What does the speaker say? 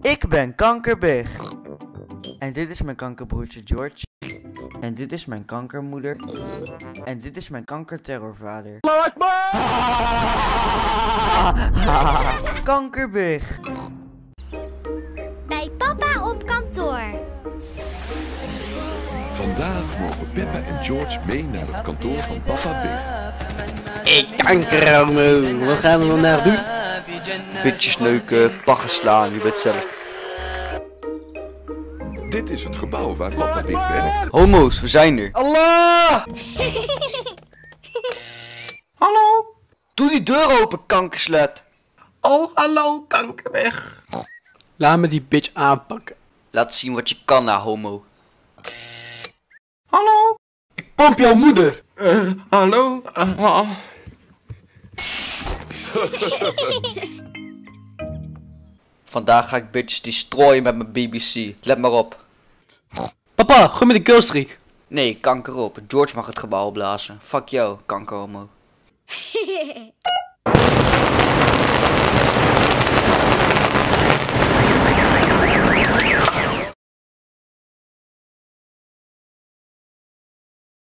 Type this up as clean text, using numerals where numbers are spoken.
Ik ben Kankerbig. En dit is mijn kankerbroertje George. En dit is mijn kankermoeder. En dit is mijn kankerterrorvader. Kankerbig. Bij papa op kantoor. Vandaag mogen Peppa en George mee naar het kantoor van papa Big. Ik kanker, Homo. Wat gaan we vandaag doen? Bitches neuken, paggen slaan, je weet zelf. Dit is het gebouw waar papa Big werkt. Homo's, we zijn er. Allah! Hallo? Doe die deur open, kankerslet. Oh, hallo, Kankerbig. Laat me die bitch aanpakken. Laat zien wat je kan, homo. Hallo? Ik pomp jouw moeder. Hallo? Vandaag ga ik bitches destroyen met mijn BBC. Let maar op. Papa, gooi me de killstreak. Nee, kanker op. George mag het gebouw opblazen. Fuck jou, kankerhomo.